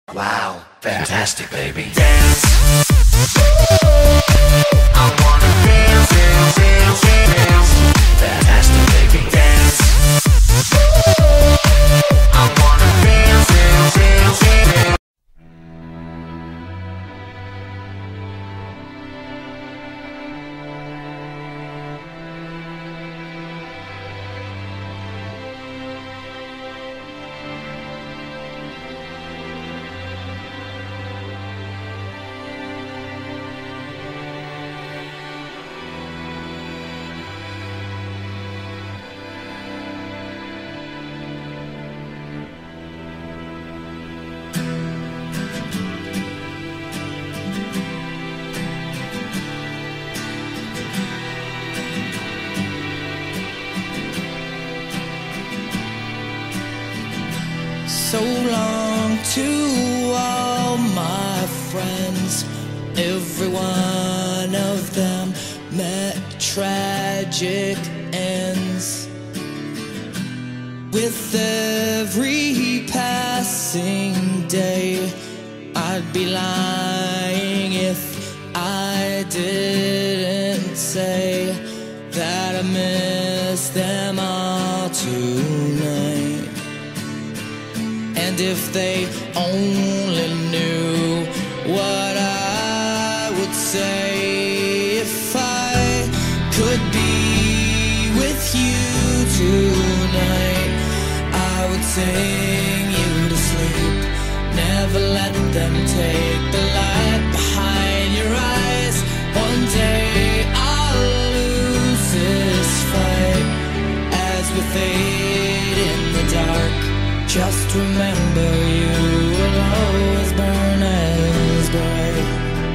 Wow, fantastic, baby. Dance. I wanna dance, dance, dance, dance. Fantastic, baby. Dance. I wanna dance, dance, dance, dance. So long to all my friends. Every one of them met tragic ends. With every passing day, I'd be lying if I didn't say that I miss them all tonight. And if they only knew what I would say, if I could be with you tonight, I would sing you to sleep. Never let them take the light behind your eyes. One day I'll lose this fight as we fade in the dark. Just remember you will always burn as bright.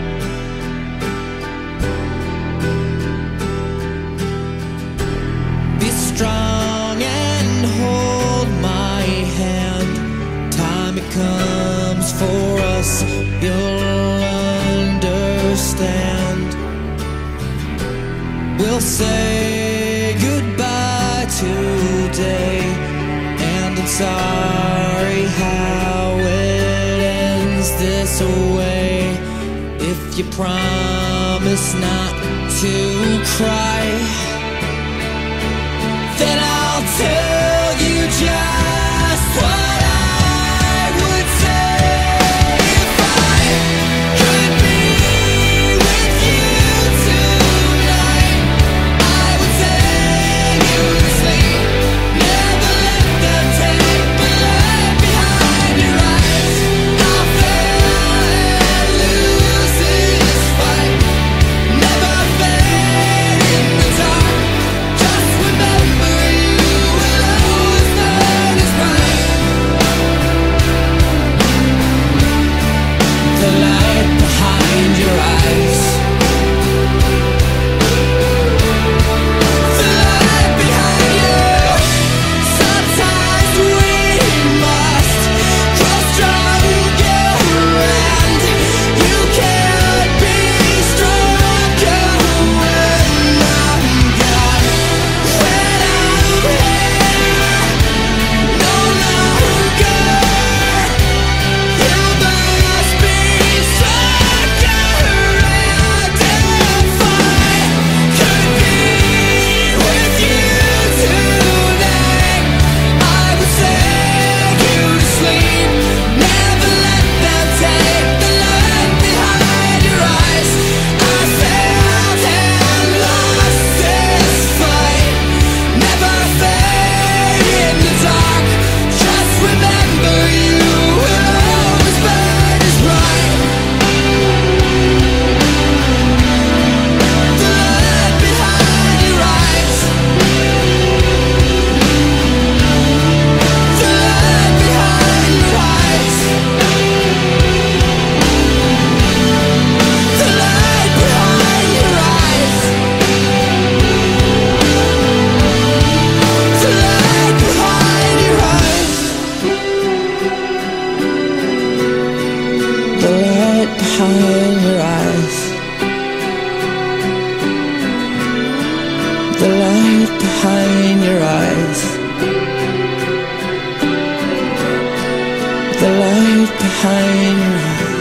Be strong and hold my hand. Time it comes for us, you'll understand. We'll say goodbye today, and I'm sorry how it ends this way. If you promise not to cry, then I'll tell you just what I would say. If I could be with you tonight, I would sing you to sleep. Never let them take the light behind your eyes. I'll fail and lose this fight. Never fade in the dark. Just remember you will always burn as bright. The light behind your eyes. The light behind you. Sometimes we must grow stronger, and you can't be stronger when I'm gone. When I'm here no longer, you must be stronger. And if I could be with you tonight, I would sing you to sleep. Never let them take the light behind your eyes. I failed and lost this fight. Never fade in the dark. Just remember you will always burn as bright. The light behind your eyes. The light behind your eyes. The light behind your eyes. The light behind your eyes. The light behind your eyes. The light behind your eyes. The light hide behind your eyes.